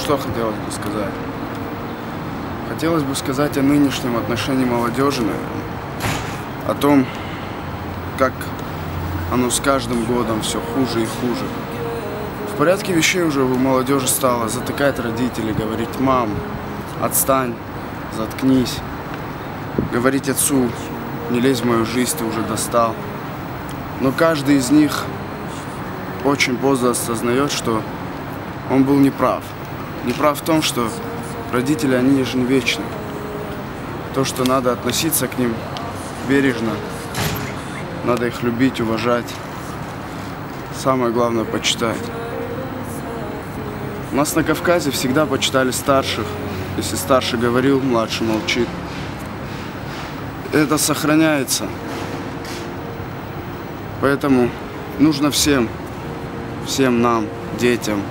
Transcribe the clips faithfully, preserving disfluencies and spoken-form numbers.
что хотелось бы сказать? Хотелось бы сказать о нынешнем отношении молодежи, наверное. О том, как оно с каждым годом все хуже и хуже. В порядке вещей уже у молодежи стало затыкать родителей, говорить: мам, отстань, заткнись. Говорить отцу: не лезь в мою жизнь, ты уже достал. Но каждый из них очень поздно осознает, что он был неправ. Неправ в том, что родители, они же не вечны. То, что надо относиться к ним бережно, надо их любить, уважать. Самое главное — почитать. У нас на Кавказе всегда почитали старших. Если старший говорил, младший молчит. Это сохраняется. Поэтому нужно всем, всем нам, детям,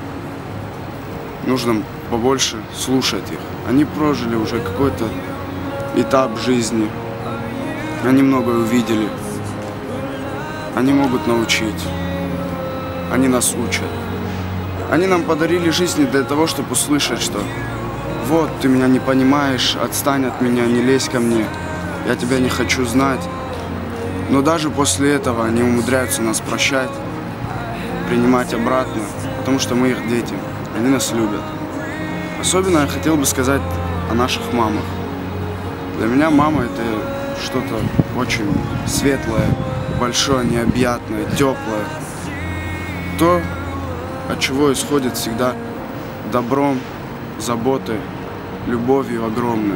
нужно побольше слушать их. Они прожили уже какой-то этап жизни. Они многое увидели. Они могут научить. Они нас учат. Они нам подарили жизнь для того, чтобы услышать, что вот, ты меня не понимаешь, отстань от меня, не лезь ко мне, я тебя не хочу знать. Но даже после этого они умудряются нас прощать, принимать обратно, потому что мы их дети, они нас любят. Особенно я хотел бы сказать о наших мамах. Для меня мама — это что-то очень светлое, большое, необъятное, теплое. То, от чего исходит всегда добром, заботой, любовью огромной.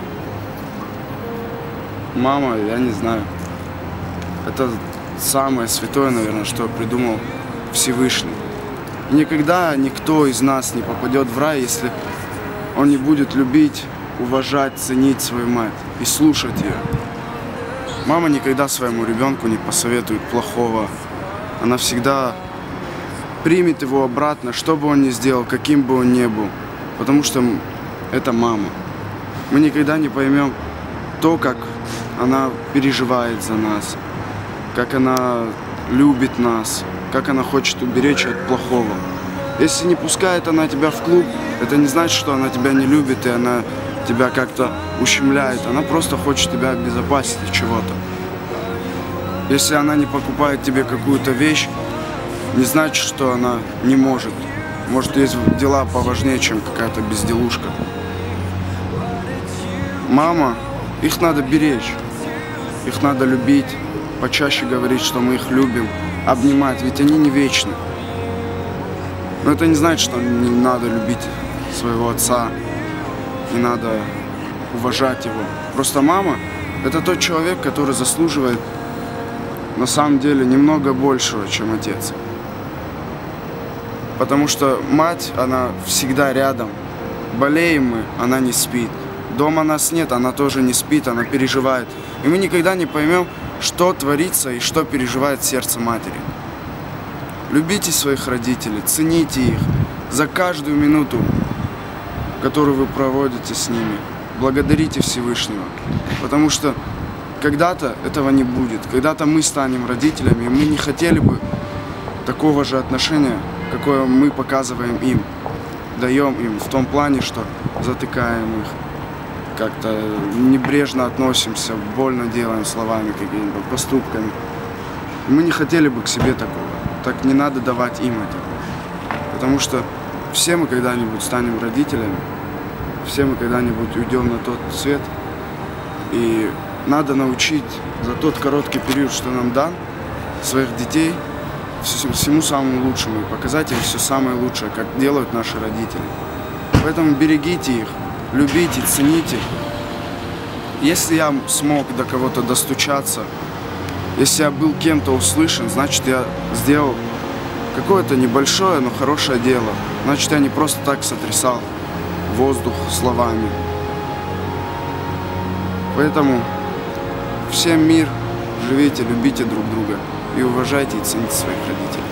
Мама, я не знаю, это самое святое, наверное, что придумал Всевышний. И никогда никто из нас не попадет в рай, если он не будет любить, уважать, ценить свою мать и слушать ее. Мама никогда своему ребенку не посоветует плохого. Она всегда примет его обратно, что бы он ни сделал, каким бы он ни был. Потому что это мама. Мы никогда не поймем то, как она переживает за нас, как она любит нас, как она хочет уберечь от плохого. Если не пускает она тебя в клуб, это не значит, что она тебя не любит и она тебя как-то ущемляет. Она просто хочет тебя обезопасить от чего-то. Если она не покупает тебе какую-то вещь, не значит, что она не может. Может, есть дела поважнее, чем какая-то безделушка. Мама, их надо беречь, их надо любить, почаще говорить, что мы их любим, обнимать, ведь они не вечны. Но это не значит, что не надо любить своего отца, не надо уважать его. Просто мама — это тот человек, который заслуживает на самом деле немного большего, чем отец. Потому что мать, она всегда рядом. Болеем мы, она не спит. Дома нас нет, она тоже не спит, она переживает. И мы никогда не поймем, что творится и что переживает сердце матери. Любите своих родителей, цените их за каждую минуту, которую вы проводите с ними. Благодарите Всевышнего, потому что когда-то этого не будет. Когда-то мы станем родителями, и мы не хотели бы такого же отношения, какое мы показываем им, даем им, в том плане, что затыкаем их, как-то небрежно относимся, больно делаем словами, какими-то поступками. Мы не хотели бы к себе такого. Так не надо давать им этого. Потому что все мы когда-нибудь станем родителями, все мы когда-нибудь уйдем на тот свет. И надо научить за тот короткий период, что нам дан, своих детей всему самому лучшему и показать им все самое лучшее, как делают наши родители. Поэтому берегите их, любите, цените. Если я смог до кого-то достучаться, если я был кем-то услышан, значит, я сделал какое-то небольшое, но хорошее дело. Значит, я не просто так сотрясал воздух словами. Поэтому всем мир, живите, любите друг друга и уважайте и цените своих родителей.